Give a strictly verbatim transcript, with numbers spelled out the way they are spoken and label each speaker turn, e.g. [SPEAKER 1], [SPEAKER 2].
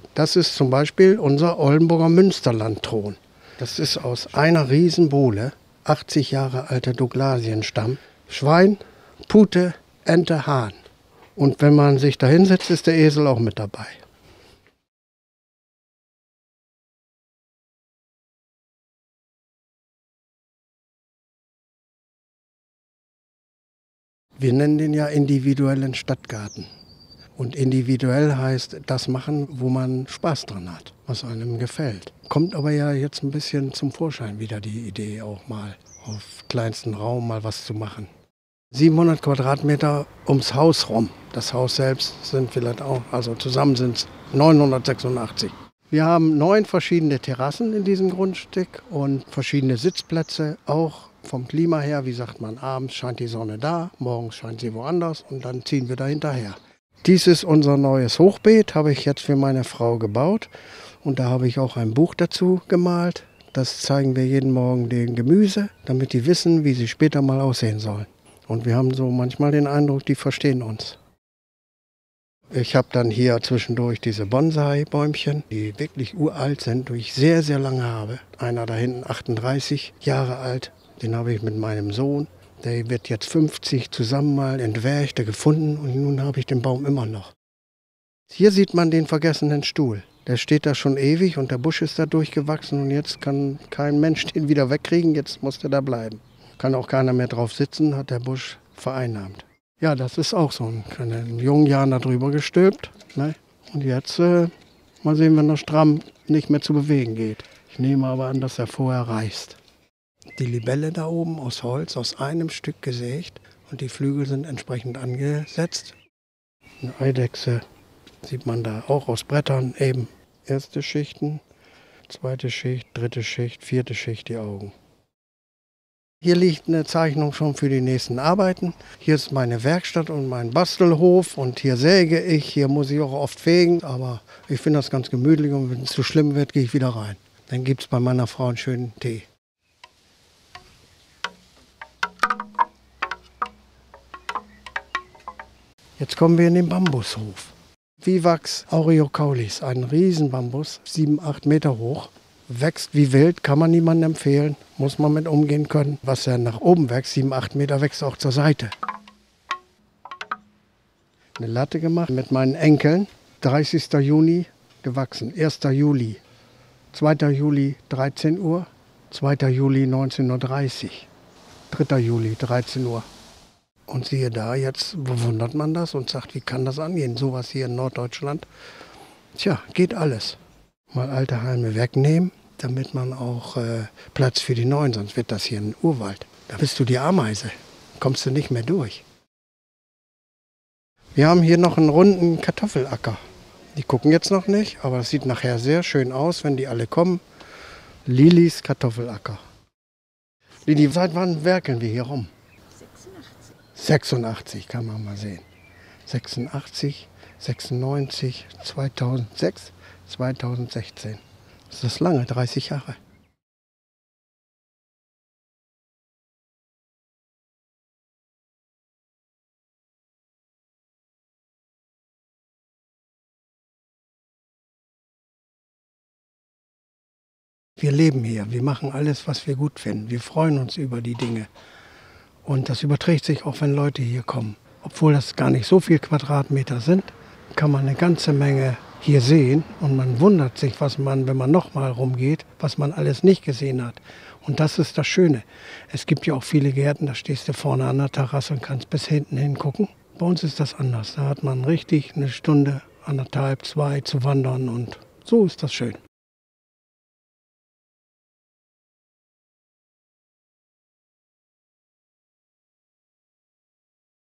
[SPEAKER 1] Das ist zum Beispiel unser Oldenburger Münsterland-Thron. Das ist aus einer Riesenbohle, achtzig Jahre alter Douglasienstamm. Schwein, Pute, Ente, Hahn. Und wenn man sich da hinsetzt, ist der Esel auch mit dabei. Wir nennen den ja individuellen Stadtgarten. Und individuell heißt das machen, wo man Spaß dran hat, was einem gefällt. Kommt aber ja jetzt ein bisschen zum Vorschein wieder die Idee auch mal, auf kleinstem Raum mal was zu machen. siebenhundert Quadratmeter ums Haus rum. Das Haus selbst sind vielleicht auch, also zusammen sind es neunhundertsechsundachtzig. Wir haben neun verschiedene Terrassen in diesem Grundstück und verschiedene Sitzplätze, auch vom Klima her. Wie sagt man, abends scheint die Sonne da, morgens scheint sie woanders und dann ziehen wir da hinterher. Dies ist unser neues Hochbeet, habe ich jetzt für meine Frau gebaut und da habe ich auch ein Buch dazu gemalt. Das zeigen wir jeden Morgen den Gemüse, damit die wissen, wie sie später mal aussehen sollen. Und wir haben so manchmal den Eindruck, die verstehen uns. Ich habe dann hier zwischendurch diese Bonsai-Bäumchen, die wirklich uralt sind, die ich sehr, sehr lange habe. Einer da hinten, achtunddreißig Jahre alt, den habe ich mit meinem Sohn. Der wird jetzt fünfzig, zusammen mal entwercht, gefunden und nun habe ich den Baum immer noch. Hier sieht man den vergessenen Stuhl. Der steht da schon ewig und der Busch ist da durchgewachsen und jetzt kann kein Mensch den wieder wegkriegen, jetzt muss der da bleiben. Kann auch keiner mehr drauf sitzen, hat der Busch vereinnahmt. Ja, das ist auch so. In den jungen Jahren da drüber gestülpt. Ne? Und jetzt äh, mal sehen, wenn der Stramm nicht mehr zu bewegen geht. Ich nehme aber an, dass er vorher reißt. Die Libelle da oben aus Holz, aus einem Stück gesägt und die Flügel sind entsprechend angesetzt. Eine Eidechse sieht man da auch aus Brettern eben. Erste Schichten, zweite Schicht, dritte Schicht, vierte Schicht die Augen. Hier liegt eine Zeichnung schon für die nächsten Arbeiten. Hier ist meine Werkstatt und mein Bastelhof und hier säge ich. Hier muss ich auch oft fegen, aber ich finde das ganz gemütlich und wenn es zu schlimm wird, gehe ich wieder rein. Dann gibt es bei meiner Frau einen schönen Tee. Jetzt kommen wir in den Bambushof. Vivax aureocaulis, ein Riesenbambus, sieben, acht Meter hoch. Wächst wie wild, kann man niemandem empfehlen, muss man mit umgehen können. Was er nach oben wächst, sieben, acht Meter, wächst auch zur Seite. Eine Latte gemacht mit meinen Enkeln, dreißigster Juni gewachsen, erster Juli, zweiter Juli dreizehn Uhr, zweiter Juli neunzehn Uhr dreißig, dritter Juli dreizehn Uhr. Und siehe da, jetzt bewundert man das und sagt, wie kann das angehen, sowas hier in Norddeutschland? Tja, geht alles. Mal alte Halme wegnehmen, damit man auch äh, Platz für die neuen, sonst wird das hier ein Urwald. Da bist du die Ameise, kommst du nicht mehr durch. Wir haben hier noch einen runden Kartoffelacker. Die gucken jetzt noch nicht, aber es sieht nachher sehr schön aus, wenn die alle kommen. Lilis Kartoffelacker. Lili, seit wann werkeln wir hier rum? sechsundachtzig kann man mal sehen. sechsundachtzig, sechsundneunzig, zweitausendsechs, zweitausendsechzehn. Das ist lange, dreißig Jahre. Wir leben hier, wir machen alles, was wir gut finden. Wir freuen uns über die Dinge. Und das überträgt sich auch, wenn Leute hier kommen. Obwohl das gar nicht so viele Quadratmeter sind, kann man eine ganze Menge hier sehen. Und man wundert sich, was man, wenn man nochmal rumgeht, was man alles nicht gesehen hat. Und das ist das Schöne. Es gibt ja auch viele Gärten, da stehst du vorne an der Terrasse und kannst bis hinten hingucken. Bei uns ist das anders. Da hat man richtig eine Stunde, anderthalb, zwei zu wandern und so ist das schön.